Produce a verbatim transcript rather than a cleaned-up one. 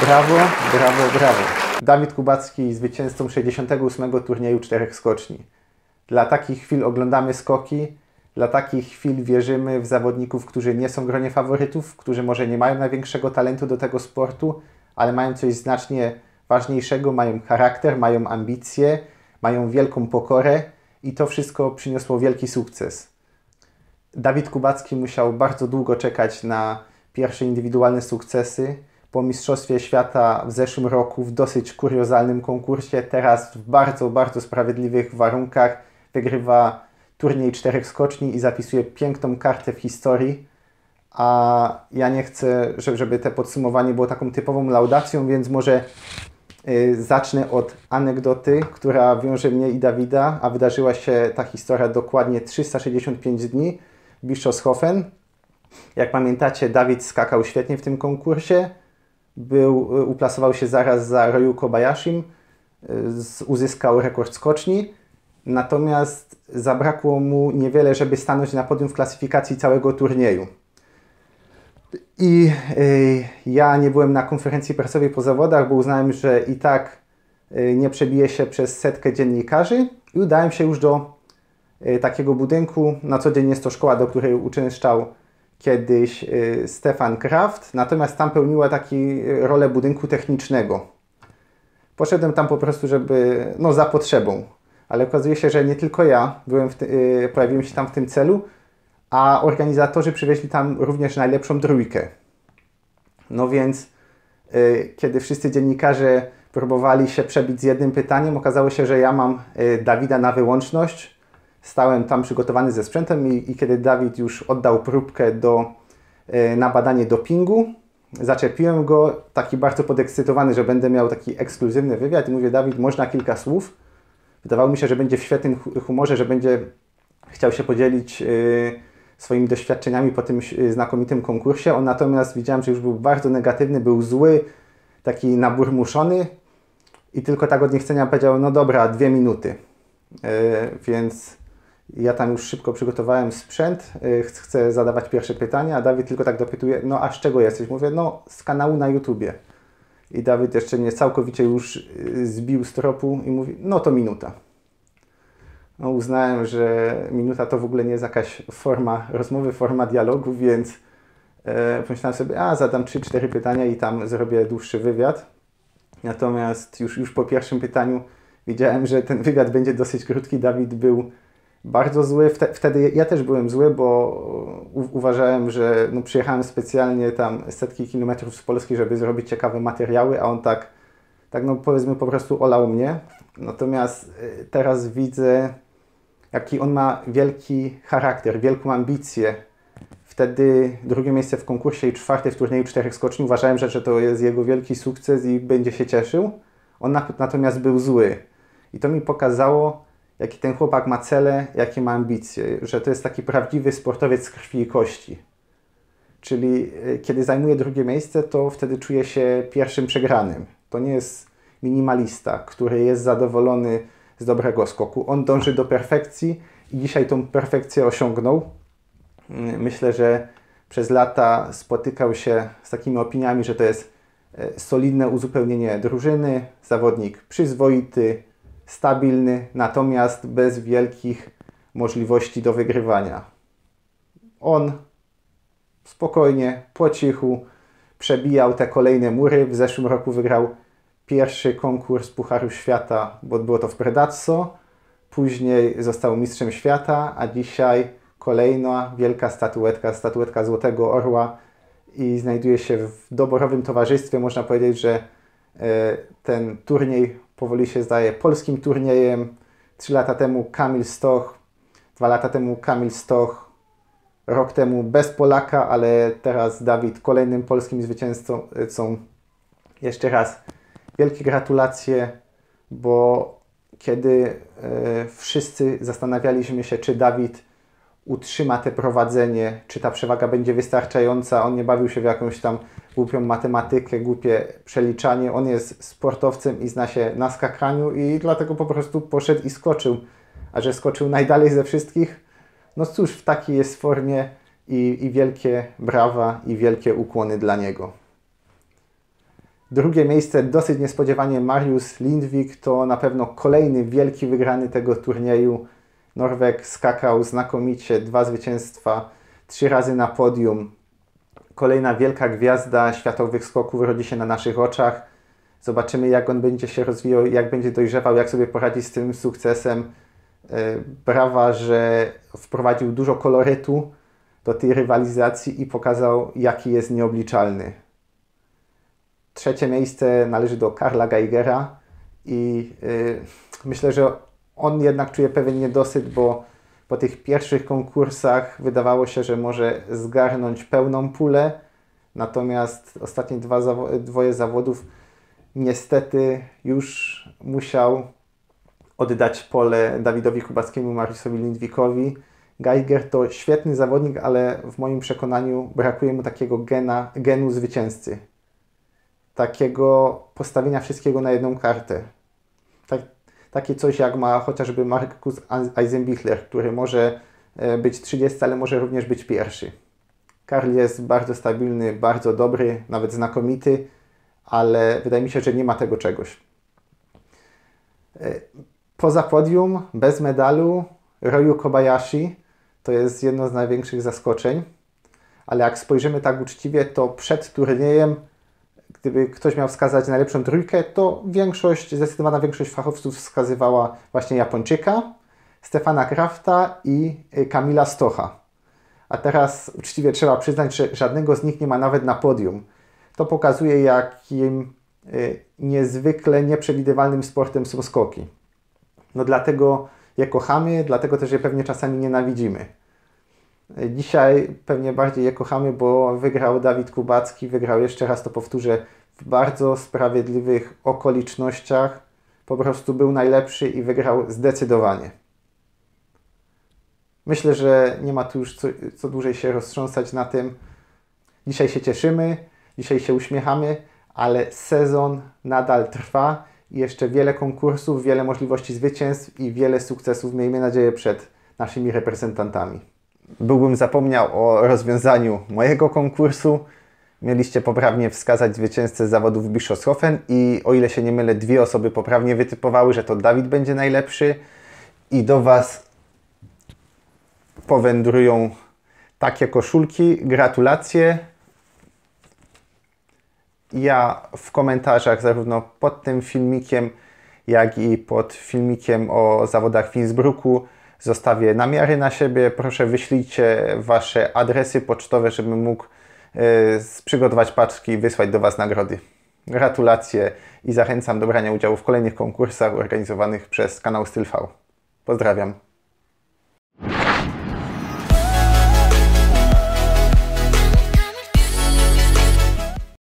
Brawo, brawo, brawo. Dawid Kubacki zwycięzcą sześćdziesiątego ósmego turnieju czterech skoczni. Dla takich chwil oglądamy skoki, dla takich chwil wierzymy w zawodników, którzy nie są w gronie faworytów, którzy może nie mają największego talentu do tego sportu, ale mają coś znacznie ważniejszego, mają charakter, mają ambicje, mają wielką pokorę i to wszystko przyniosło wielki sukces. Dawid Kubacki musiał bardzo długo czekać na pierwsze indywidualne sukcesy. Po Mistrzostwie Świata w zeszłym roku w dosyć kuriozalnym konkursie, teraz w bardzo, bardzo sprawiedliwych warunkach wygrywa turniej czterech skoczni i zapisuje piękną kartę w historii. A ja nie chcę, żeby to podsumowanie było taką typową laudacją, więc może yy, zacznę od anegdoty, która wiąże mnie i Dawida, a wydarzyła się ta historia dokładnie trzysta sześćdziesiąt pięć dni w Bischofshofen. Jak pamiętacie, Dawid skakał świetnie w tym konkursie. Był, uplasował się zaraz za Ryu Kobayashim, uzyskał rekord skoczni, natomiast zabrakło mu niewiele, żeby stanąć na podium w klasyfikacji całego turnieju. I y, ja nie byłem na konferencji prasowej po zawodach, bo uznałem, że i tak y, nie przebije się przez setkę dziennikarzy i udałem się już do y, takiego budynku. Na co dzień jest to szkoła, do której uczęszczał kiedyś y, Stefan Kraft, natomiast tam pełniła taką rolę budynku technicznego. Poszedłem tam po prostu, żeby, no za potrzebą, ale okazuje się, że nie tylko ja byłem w ty, y, pojawiłem się tam w tym celu, a organizatorzy przywieźli tam również najlepszą trójkę. No więc y, kiedy wszyscy dziennikarze próbowali się przebić z jednym pytaniem, okazało się, że ja mam y, Dawida na wyłączność. Stałem tam przygotowany ze sprzętem i, i kiedy Dawid już oddał próbkę do, y, na badanie dopingu, zaczepiłem go, taki bardzo podekscytowany, że będę miał taki ekskluzywny wywiad i mówię: Dawid, można kilka słów? Wydawało mi się, że będzie w świetnym humorze, że będzie chciał się podzielić y, swoimi doświadczeniami po tym y, znakomitym konkursie. On natomiast widziałem, że już był bardzo negatywny, był zły, taki naburmuszony i tylko tak od niechcenia powiedział: no dobra, dwie minuty. Y, więc ja tam już szybko przygotowałem sprzęt, y, chcę zadawać pierwsze pytania, a Dawid tylko tak dopytuje: no a z czego jesteś? Mówię: no z kanału na YouTubie. I Dawid jeszcze nie całkowicie już y, zbił z tropu i mówi: no to minuta. No, uznałem, że minuta to w ogóle nie jest jakaś forma rozmowy, forma dialogu, więc e, pomyślałem sobie, a zadam trzy cztery pytania i tam zrobię dłuższy wywiad. Natomiast już, już po pierwszym pytaniu wiedziałem, że ten wywiad będzie dosyć krótki. Dawid był bardzo zły. Wtedy ja też byłem zły, bo u, uważałem, że no, przyjechałem specjalnie tam setki kilometrów z Polski, żeby zrobić ciekawe materiały, a on tak, tak no powiedzmy po prostu olał mnie. Natomiast e, teraz widzę, jaki on ma wielki charakter, wielką ambicję. Wtedy drugie miejsce w konkursie i czwarte w turnieju czterech skoczni. Uważałem, że, że to jest jego wielki sukces i będzie się cieszył. On natomiast był zły. I to mi pokazało, jaki ten chłopak ma cele, jakie ma ambicje. Że to jest taki prawdziwy sportowiec z krwi i kości. Czyli kiedy zajmuje drugie miejsce, to wtedy czuje się pierwszym przegranym. To nie jest minimalista, który jest zadowolony z dobrego skoku. On dąży do perfekcji i dzisiaj tą perfekcję osiągnął. Myślę, że przez lata spotykał się z takimi opiniami, że to jest solidne uzupełnienie drużyny, zawodnik przyzwoity, stabilny, natomiast bez wielkich możliwości do wygrywania. On spokojnie, po cichu przebijał te kolejne mury. W zeszłym roku wygrał pierwszy konkurs Pucharu Świata, bo było to w Predazzo. Później został mistrzem świata, a dzisiaj kolejna wielka statuetka, statuetka Złotego Orła i znajduje się w doborowym towarzystwie. Można powiedzieć, że ten turniej powoli się zdaje polskim turniejem. Trzy lata temu Kamil Stoch, dwa lata temu Kamil Stoch, rok temu bez Polaka, ale teraz Dawid kolejnym polskim zwycięzcą. Jeszcze raz wielkie gratulacje, bo kiedy e, wszyscy zastanawialiśmy się, czy Dawid utrzyma te prowadzenie, czy ta przewaga będzie wystarczająca, on nie bawił się w jakąś tam głupią matematykę, głupie przeliczanie, on jest sportowcem i zna się na skakaniu i dlatego po prostu poszedł i skoczył. A że skoczył najdalej ze wszystkich, no cóż, w takiej jest formie i, i wielkie brawa i wielkie ukłony dla niego. Drugie miejsce, dosyć niespodziewanie, Mariusz Lindvik, to na pewno kolejny wielki wygrany tego turnieju. Norweg skakał znakomicie, dwa zwycięstwa, trzy razy na podium. Kolejna wielka gwiazda światowych skoków rodzi się na naszych oczach. Zobaczymy, jak on będzie się rozwijał, jak będzie dojrzewał, jak sobie poradzi z tym sukcesem. Brawa, że wprowadził dużo kolorytu do tej rywalizacji i pokazał, jaki jest nieobliczalny. Trzecie miejsce należy do Karla Geigera i yy, myślę, że on jednak czuje pewien niedosyt, bo po tych pierwszych konkursach wydawało się, że może zgarnąć pełną pulę, natomiast ostatnie dwa zawo- dwoje zawodów niestety już musiał oddać pole Dawidowi Kubackiemu, Mariuszowi Lindvikowi. Geiger to świetny zawodnik, ale w moim przekonaniu brakuje mu takiego gena, genu zwycięzcy. Takiego postawienia wszystkiego na jedną kartę. Tak, takie coś jak ma chociażby Markus Eisenbichler, który może być trzydziesty, ale może również być pierwszy. Karl jest bardzo stabilny, bardzo dobry, nawet znakomity, ale wydaje mi się, że nie ma tego czegoś. Poza podium, bez medalu, Ryu Kobayashi to jest jedno z największych zaskoczeń, ale jak spojrzymy tak uczciwie, to przed turniejem, gdyby ktoś miał wskazać najlepszą trójkę, to większość, zdecydowana większość fachowców wskazywała właśnie Japończyka, Stefana Krafta i Kamila Stocha. A teraz uczciwie trzeba przyznać, że żadnego z nich nie ma nawet na podium. To pokazuje, jakim niezwykle nieprzewidywalnym sportem są skoki. No dlatego je kochamy, dlatego też je pewnie czasami nienawidzimy. Dzisiaj pewnie bardziej je kochamy, bo wygrał Dawid Kubacki, wygrał, jeszcze raz to powtórzę, w bardzo sprawiedliwych okolicznościach. Po prostu był najlepszy i wygrał zdecydowanie. Myślę, że nie ma tu już co, co dłużej się roztrząsać na tym. Dzisiaj się cieszymy, dzisiaj się uśmiechamy, ale sezon nadal trwa i jeszcze wiele konkursów, wiele możliwości zwycięstw i wiele sukcesów, miejmy nadzieję, przed naszymi reprezentantami. Byłbym zapomniał o rozwiązaniu mojego konkursu. Mieliście poprawnie wskazać zwycięzcę zawodów w Bischofshofen i o ile się nie mylę, dwie osoby poprawnie wytypowały, że to Dawid będzie najlepszy i do Was powędrują takie koszulki. Gratulacje. Ja w komentarzach zarówno pod tym filmikiem, jak i pod filmikiem o zawodach w Innsbrucku zostawię namiary na siebie. Proszę, wyślijcie Wasze adresy pocztowe, żebym mógł yy, przygotować paczki i wysłać do Was nagrody. Gratulacje i zachęcam do brania udziału w kolejnych konkursach organizowanych przez kanał StylV. Pozdrawiam.